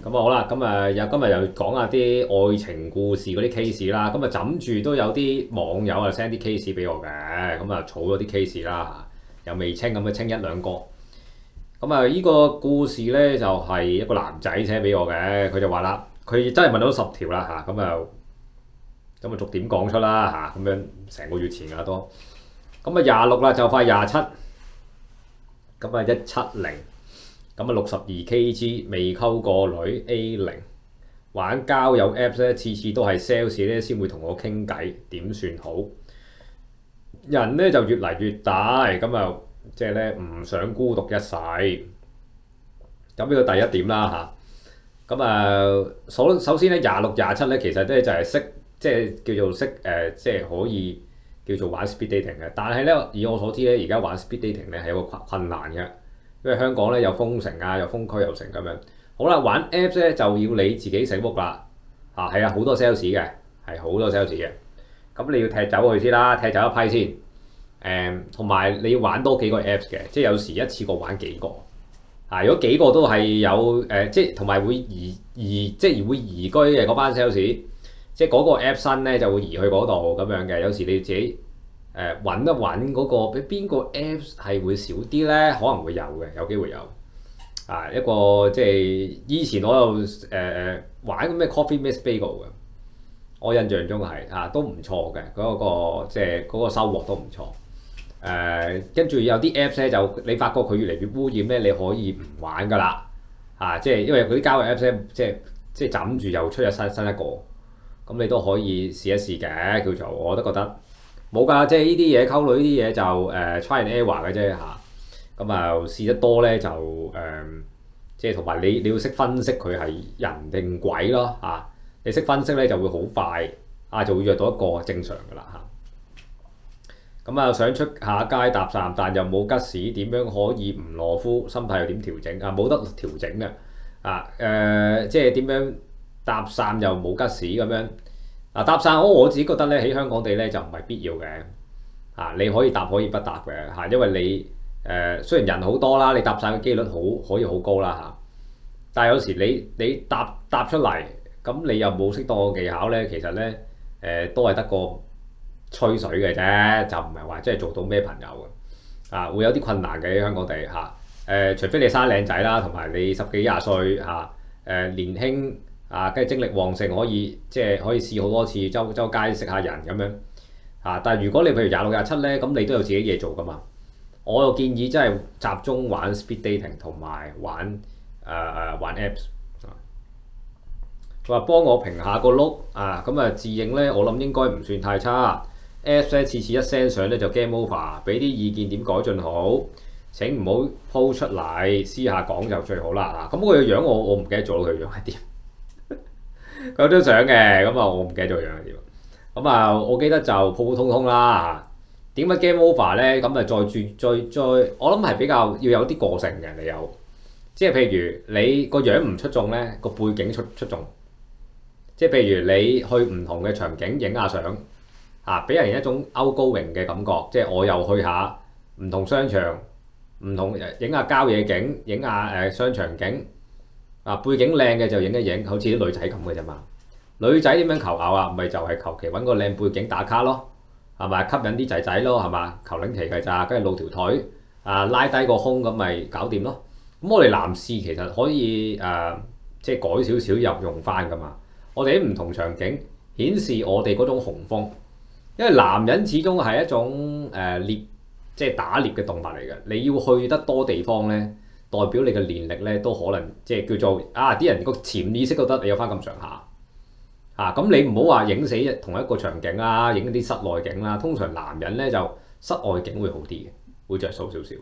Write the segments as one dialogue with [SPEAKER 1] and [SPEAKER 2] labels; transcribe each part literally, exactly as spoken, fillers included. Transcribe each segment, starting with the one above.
[SPEAKER 1] 咁啊好啦，咁啊又今日又講下啲愛情故事嗰啲 case 啦，咁啊枕住都有啲網友啊 send 啲 case 俾我嘅，咁啊儲咗啲 case 啦，又未清咁啊清一兩個。咁啊依個故事咧就係、是、一個男仔寫俾我嘅，佢就話啦，佢真係問到十條啦嚇，咁啊咁啊逐點講出啦嚇，咁樣成個月前㗎都，咁啊廿六啦就快廿七，咁啊一七零。咁啊六十二 kg 未溝過女 A 零，玩交友 Apps 咧，次次都係 sales 咧先會同我傾偈，點算好？人咧就越嚟越大，咁啊即係咧唔想孤獨一世。咁呢個第一點啦嚇。咁啊首首先咧廿六廿七咧，其實咧就係識即係叫做識誒、呃，即係可以叫做玩 speed dating 嘅。但係咧以我所知咧，而家玩 speed dating 咧係有個困困難嘅。因為香港咧又封城啊，又封區又成咁樣。好啦，玩 Apps 咧就要你自己醒目啦。啊，係啊，好多 sales 嘅，係好多 sales 嘅。咁你要踢走佢先啦，踢走一批先。誒、嗯，同埋你要玩多幾個 Apps 嘅，即係有時一次過玩幾個。啊，如果幾個都係有誒、呃，即係同埋會移移，即係會移居嘅嗰班 sales，即係嗰個 App 新咧就會移去嗰度咁樣嘅。有時你自己。誒揾一揾嗰個俾邊個 Apps 係會少啲咧？可能會有嘅，有機會有。啊，一個即係以前我又誒誒玩咩 Coffee Meets Bagel 嘅，我印象中係啊都唔錯嘅，嗰、嗰個即係嗰個收穫都唔錯。誒跟住有啲 Apps 咧就你發覺佢越嚟越污染咧，你可以唔玩㗎啦。啊，即係因為嗰啲交友 Apps 咧，即係即係枕住又出咗新新一個，咁你都可以試一試嘅，叫做我都覺得。冇㗎，即係呢啲嘢溝女呢啲嘢就誒、呃、try and error 嘅啫嚇。咁啊試得多咧就誒、呃，即係同埋你你要識分析佢係人定鬼咯嚇、啊。你識分析咧就會好快啊，就會約到一個正常㗎啦嚇。咁啊想出下街搭訕，但又冇吉士，點樣可以唔懦夫？心態又點調整啊？冇得調整嘅啊誒、呃，即係點樣搭訕又冇吉士咁樣。嗱，搭訕我我自己覺得咧喺香港地咧就唔係必要嘅嚇、啊，你可以搭可以不搭嘅嚇、啊，因為你誒、呃、雖然人好多啦，你搭訕嘅機率好可以好高啦嚇、啊，但係有時你你搭搭出嚟咁你又冇適當嘅技巧咧，其實咧誒、呃、都係得個吹水嘅啫，就唔係話真係做到咩朋友嘅啊，會有啲困難嘅喺香港地嚇誒、啊，除非你生靚仔啦，同埋你十幾廿歲嚇誒、啊呃、年輕。啊，跟住精力旺盛，可以即係可以試好多次，周周街識下人咁樣啊。但係如果你譬如廿六廿七咧，咁你都有自己嘢做噶嘛。我又建議真係集中玩 speed dating 同埋玩誒誒、呃、玩 apps 啊。佢話幫我評下個 look 啊，咁啊自認咧，我諗應該唔算太差。apps 咧次次一 send 相咧就 game over，俾啲意見點改進好？請唔好 po 出嚟，私下講就最好啦。嗱，咁佢個樣我我唔記得咗佢樣係點。佢有張相嘅，咁啊我唔記得咗樣係點。咁啊我記得就普普通通啦。點解 game over 咧？咁啊再轉再再，我諗係比較要有啲個性嘅，你有，即係譬如你個樣唔出眾咧，個背景出出眾。即係譬如你去唔同嘅場景影下相，嚇俾人一種 outgoing嘅感覺。即係我又去下唔同商場，唔同影下郊野景，影下誒商場景。啊，背景靚嘅就影一影，好似啲女仔咁嘅啫嘛。女仔點樣求偶啊？咪就係求其揾個靚背景打卡咯，係咪吸引啲仔仔咯？係嘛？求領期嘅咋，跟住露條腿，啊拉低個胸咁咪搞掂咯。咁我哋男士其實可以誒、呃，即係改少少又用翻噶嘛。我哋喺唔同場景顯示我哋嗰種雄風，因為男人始終係一種誒獵、呃，即係打獵嘅動物嚟嘅。你要去得多地方咧。代表你嘅年歷咧，都可能即係叫做啊！啲人個潛意識覺得你有翻咁上下嚇，咁、啊、你唔好話影死同一個場景啦，影啲室內景啦。通常男人咧就室外景會好啲嘅，會着數少少。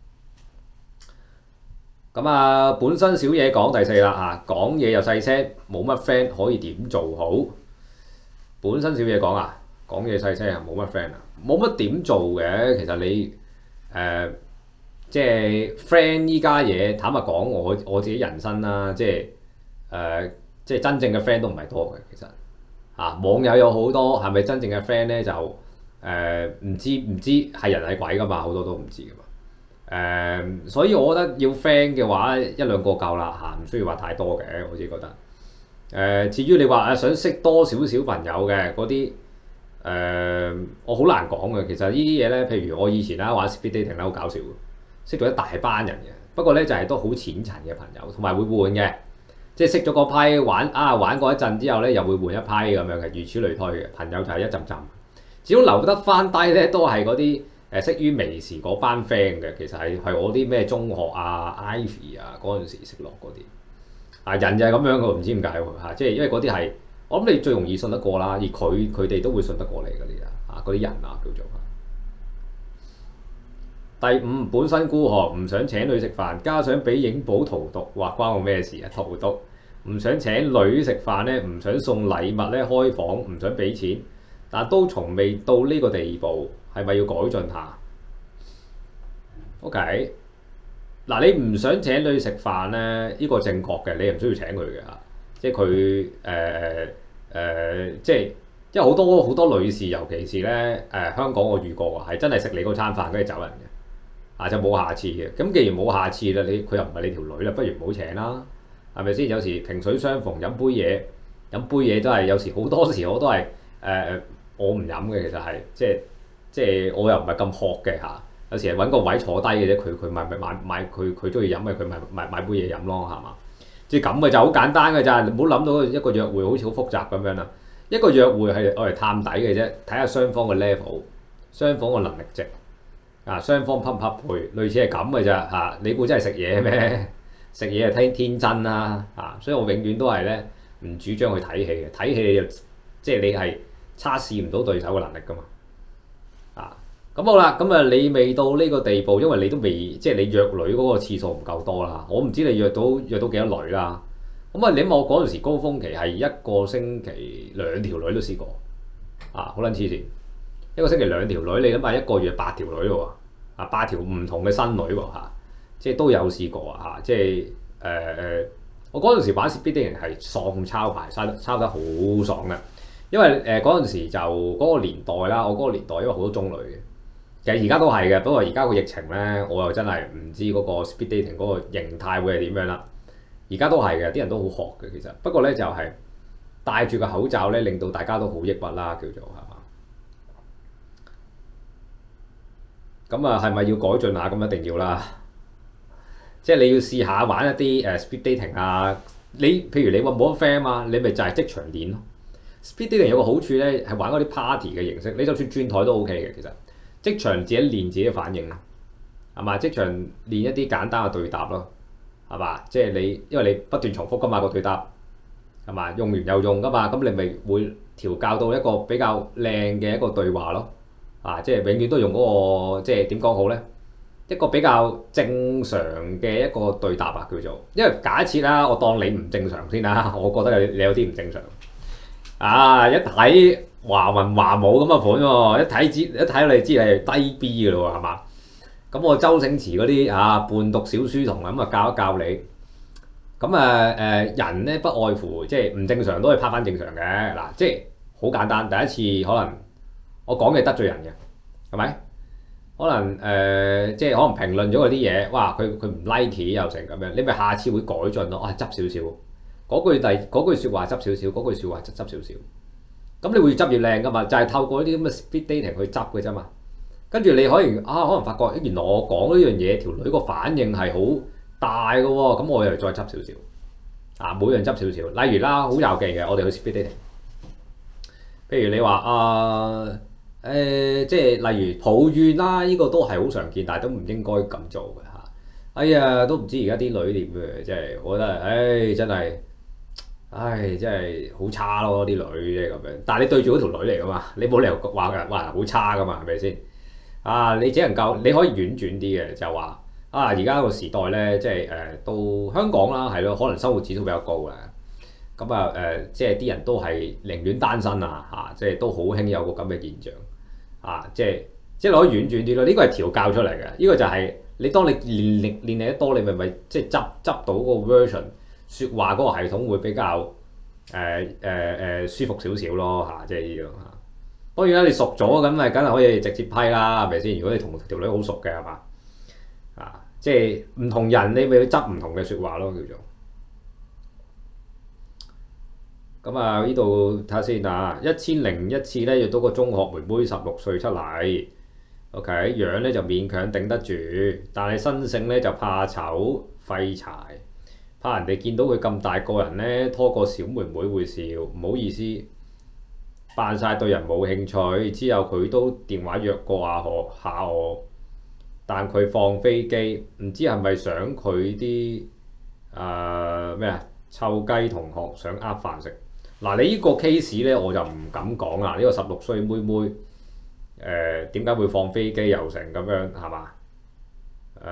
[SPEAKER 1] 咁啊，本身小嘢講第四啦嚇，講嘢又細聲，冇乜 friend 可以點做好？本身小嘢講啊，講嘢細聲啊，冇乜 friend 啊，冇乜點做嘅。其實你誒。呃即係 friend 依家嘢，坦白講，我我自己人生啦，即係誒、呃，即係真正嘅 friend 都唔係多嘅，其實嚇、啊、網友有好多，係咪真正嘅 friend 咧？就誒唔、呃、知唔知係人係鬼噶嘛，好多都唔知噶嘛。 誒，所以我覺得要 friend 嘅話，一兩個夠啦嚇，唔需要話太多嘅，我自己覺得。誒，至於你話誒想識多少少朋友嘅嗰啲誒，我好難講嘅。其實呢啲嘢咧，譬如我以前啦玩 speed dating 咧，好搞笑，識咗一大班人嘅。不過咧就係都好淺層嘅朋友，同埋會換嘅，即係識咗個批玩啊玩過一陣之後咧，又會換一批咁樣嘅，如此類推嘅朋友就係一陣陣。只要留得翻低咧，都係嗰啲誒識於微時嗰班 friend 嘅。其實係係我啲咩中學啊、Ivy 啊嗰陣時識落嗰啲。啊人就係咁樣嘅，唔知點解喎嚇，即係因為嗰啲係我諗你最容易信得過啦，而佢佢哋都會信得過你嗰啲啊，嗰啲人啊叫做。第五，本身孤寒，唔想請女食飯，加上俾影補荼毒，話關我咩事啊？荼毒，唔想請女食飯咧，唔想送禮物咧，開房唔想俾錢，但都從未到呢個地步，係咪要改進下 ？OK。嗱，你唔想請女食飯咧，呢、這個正確嘅，你唔需要請佢嘅嚇。即係佢誒誒，即係因為好多好多女士，尤其是咧誒、呃、香港我遇過啊，係真係食你嗰餐飯跟住走人嘅，啊就冇下次嘅。咁既然冇下次啦，你佢又唔係你條女啦，不如唔好請啦，係咪先？有時萍水相逢飲杯嘢，飲杯嘢都係有時好多時我都係誒、呃、我唔飲嘅，其實係即係即係我又唔係咁渴嘅嚇。有時係揾個位坐低嘅啫，佢佢買買買買佢佢中意飲咪佢買買買杯嘢飲咯，係嘛？即係咁嘅就好簡單嘅咋，你唔好諗到一個約會好似好複雜咁樣啦。一個約會係愛嚟探底嘅啫，睇下雙方嘅 level， 雙方嘅能力值啊，雙方匹唔匹配，類似係咁嘅咋嚇。你估真係食嘢咩？食嘢係睇天真啦啊！所以我永遠都係咧唔主張去睇戲嘅，睇戲你就即係你係測試唔到對手嘅能力噶嘛啊！咁好啦，咁啊你未到呢個地步，因為你都未即係你約女嗰個次數唔夠多啦。我唔知你約到約到幾多女啦。咁啊，你諗我嗰陣時高峰期係一個星期兩條女都試過啊，好撚黐線！一個星期兩條女，你諗下一個月八條女喎，啊八條唔同嘅新女喎嚇，即係都有試過啊嚇，即係誒誒，我嗰陣時玩 speed dating 係喪抄牌，抄得抄得好爽嘅，因為誒嗰陣時就嗰、嗰個年代啦，我嗰個年代因為好多中女嘅。其實而家都係嘅，不過而家個疫情咧，我又真係唔知嗰個 speed dating 嗰個形態會係點樣啦。而家都係嘅，啲人都好學嘅其實。不過咧就係、是、戴住個口罩咧，令到大家都好抑鬱啦，叫做係嘛。咁啊，係咪要改進下？咁一定要啦。即係你要試下玩一啲誒 speed dating 啊。你譬如你話冇乜 friend 嘛，你咪就係即場練咯。speed dating 有個好處咧，係玩嗰啲 party 嘅形式，你就算轉台都 OK 嘅其實。即場自己練自己嘅反應啦，係嘛？即場練一啲簡單嘅對答咯，係嘛？即係你因為你不斷重複噶嘛個對答，係嘛？用完又用噶嘛，咁你咪會調教到一個比較靚嘅一個對話咯，啊！即係永遠都用嗰、那個即係點講好咧？一個比較正常嘅一個對答啊叫做，因為假設啦，我當你唔正常先啦，我覺得你有啲唔正常，啊一睇。華文華武咁嘅款喎，一睇知一睇你知係低 B 嘅咯喎，係嘛？咁我周星馳嗰啲啊伴讀小書童咁啊教一教你。咁啊誒人咧不外乎即係唔正常都係拍翻正常嘅嗱，即係好簡單。第一次可能我講嘅得罪人嘅，係咪？可能誒、呃、即係可能評論咗佢啲嘢，哇佢佢唔 like 又成咁樣，你咪下次會改進咯。啊執少少嗰句第嗰句説話執少少，嗰句説話執執少少。咁你會越執越靚噶嘛？就係、是、透過呢啲咁嘅 speed dating 去執嘅啫嘛。跟住你可以啊，可能發覺原來我講呢樣嘢條女個反應係好大嘅喎，咁我又再執少少啊，每樣執少少。例如啦，好有記嘅，我哋去 speed dating。譬如你話啊誒、呃，即係例如抱怨啦，呢、這個都係好常見，但係都唔應該咁做嘅嚇。哎呀，都唔知而家啲女點嘅，即係我覺得，唉、哎，真係。唉，真係好差咯啲女即係咁樣，但係你對住嗰條女嚟噶嘛，你冇理由話人話好差噶嘛，係咪先？啊，你只能夠你可以婉轉啲嘅，就話啊，而家個時代咧，即係誒、呃、到香港啦，係咯，可能生活指數比較高嘅，咁啊誒，即係啲人都係寧願單身啊嚇，即係都好興有個咁嘅現象啊，即係即係可以婉轉啲咯，呢個係調教出嚟嘅，呢個就係你當你練練練得多，你咪咪即係執執到個 version。説話嗰個系統會比較誒誒誒舒服少少咯嚇，即係呢樣嚇。當然啦，你熟咗咁咪梗係可以直接批啦，係咪先？如果你同條女好熟嘅係嘛啊， 即係唔同人你咪要執唔同嘅説話咯，叫做。咁啊呢度睇下先啊，一千零一次咧約到個中學妹妹十六歲出嚟 ，OK 樣咧就勉強頂得住，但係生性咧就怕醜廢柴，怕人哋見到佢咁大個人咧拖個小妹妹會笑，唔好意思，扮晒對人冇興趣。之後佢都電話約過下我下我，但佢放飛機，唔知係咪想佢啲誒咩啊臭雞同學想呃飯食。嗱，你呢個 case 咧我就唔敢講啦。呢、這個十六歲妹妹誒點解會放飛機又成咁樣係嘛？誒，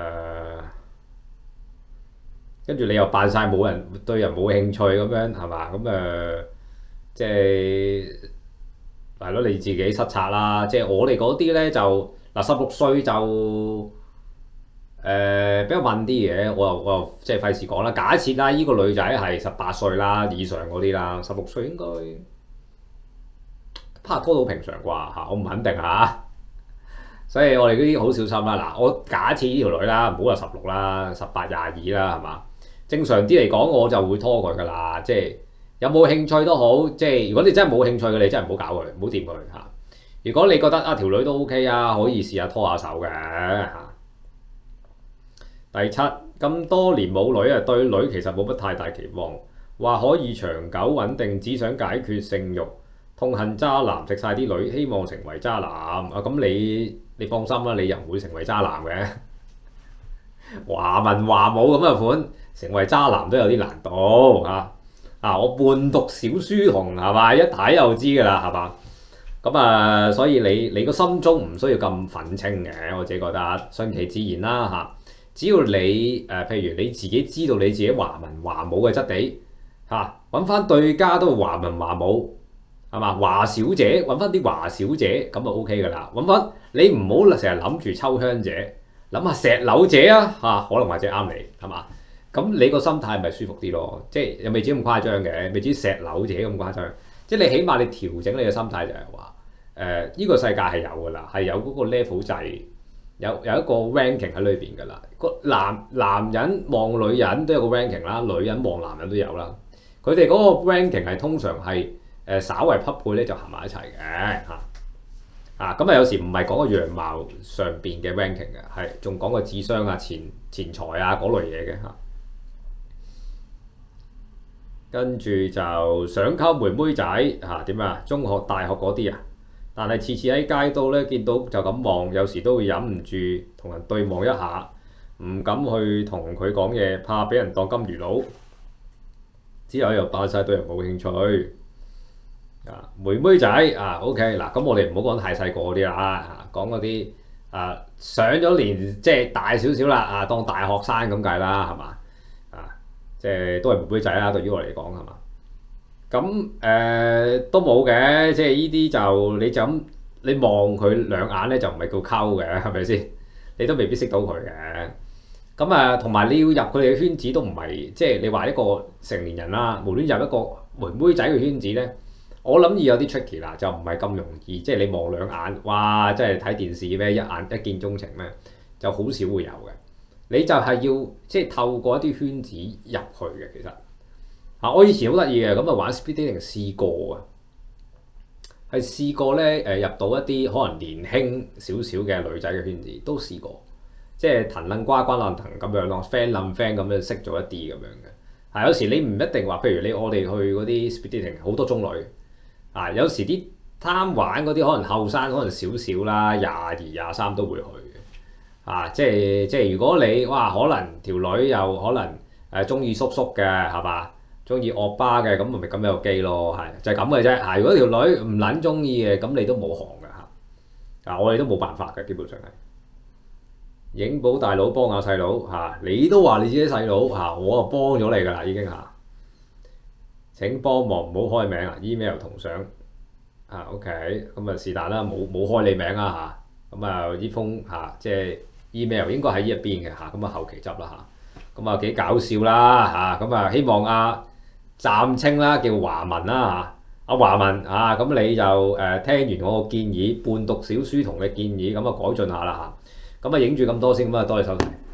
[SPEAKER 1] 跟、呃、住你又扮晒冇人對人冇興趣咁樣係嘛？咁誒、呃、即係係咯，你自己失策啦。即係我哋嗰啲咧就嗱十六歲就。誒、呃、比較問啲嘅，我又我又即係費事講啦。假設啦，依、這個女仔係十八歲啦以上嗰啲啦，十六歲應該拍拖到平常啩嚇，我唔肯定嚇。所以我哋嗰啲好小心啦。嗱，我假設呢條女啦，唔好話十六啦，十八廿二啦，係嘛？正常啲嚟講，我就會拖佢噶啦。即係有冇興趣都好，即係如果你真係冇興趣嘅，你真係唔好搞佢，唔好掂佢嚇。如果你覺得啊條女都 OK 啊，可以試下拖下手嘅嚇。第七，咁多年冇女啊，對女其實冇乜太大期望，話可以長久穩定，只想解決性慾，痛恨渣男食晒啲女，希望成為渣男啊！咁你你放心啦，你又唔會成為渣男嘅。華文華武咁嘅款，成為渣男都有啲難度啊！啊，我半讀小書童係嘛，一睇就知㗎啦，係嘛？咁啊，所以你你個心中唔需要咁憤青嘅，我自己覺得順其自然啦嚇。只要你誒、呃，譬如你自己知道你自己華文華武嘅質地嚇，揾、啊、翻對家都華文華武係嘛？華小姐揾翻啲華小姐咁就 O K 㗎啦。揾翻你唔好成日諗住秋香姐，諗下石榴姐啊嚇，可能或者啱你係嘛？咁你個心態咪舒服啲咯？即係又未至於咁誇張嘅，未至於石榴姐咁誇張。即係你起碼你調整你嘅心態就係話誒，依、呃這個世界係有㗎啦，係有嗰個 level 制。有有一個 ranking 喺裏邊㗎啦，個男男人望女人都有個 ranking 啦，女人望男人都有啦。佢哋嗰個 ranking 係通常係誒、呃、稍為匹配咧就行埋一齊嘅嚇啊。咁啊有時唔係講個樣貌上邊嘅 ranking 嘅，係仲講個智商啊、錢錢財啊嗰類嘢嘅嚇。跟住就想溝妹妹仔嚇點啊？中學、大學嗰啲啊。但係次次喺街度咧見到就咁望，有時都會忍唔住同人對望一下，唔敢去同佢講嘢，怕俾人當金魚佬。之後又扮晒對人冇興趣。啊，妹妹仔啊 ，OK 嗱，咁我哋唔好講太細個嗰啲啦，講嗰啲啊上咗年即係大少少啦，啊當大學生咁計啦，係嘛？啊，即係都係妹妹仔啦，對於我嚟講係嘛？咁誒、呃、都冇嘅，即係呢啲就你就咁你望佢兩眼咧就唔係叫溝嘅，係咪先？你都未必識到佢嘅。咁啊，同埋你要入佢哋嘅圈子都唔係，即係你話一個成年人啦，無端入一個妹妹仔嘅圈子咧，我諗要有啲 tricky 啦，就唔係咁容易。即係你望兩眼，哇！即係睇電視咩，一眼一見鍾情咩，就好少會有嘅。你就係要即係透過一啲圈子入去嘅，其實。啊！我以前好得意嘅，咁啊玩 speed dating 試過啊，係試過咧誒入到一啲可能年輕少少嘅女仔嘅圈子，都試過，即係騰撚瓜瓜撚騰咁樣咯 ，friend 撚 friend 咁樣識咗一啲咁樣嘅。係有時你唔一定話，譬如你我哋去嗰啲 speed dating 好多中女啊，有時啲貪玩嗰啲可能後生，可能少少啦，廿二廿三都會去嘅。啊，即係即係如果你哇，可能條女又可能誒中意叔叔嘅係嘛？中意惡巴嘅咁咪咁有機咯，係就係咁嘅啫。係如果條女唔撚中意嘅，咁你都冇行㗎嚇。啊，我哋都冇辦法嘅，基本上係。影保大佬幫下細佬嚇，你都話你自己細佬嚇，我啊幫咗你㗎啦已經嚇。請幫忙唔好開名啊 ，email 同相啊 ，OK，咁啊是但啦，冇冇開你名啊嚇。咁啊呢封嚇即係 email 應該喺呢一邊嘅嚇，咁啊後期執啦嚇。咁啊幾搞笑啦嚇，咁啊希望啊〜暫稱啦，叫華文啦嚇，阿華文啊，咁你就誒、呃、聽完我個建議，半讀小書童嘅建議，咁啊改進下啦嚇，咁啊影住咁多先，咁啊多謝收睇。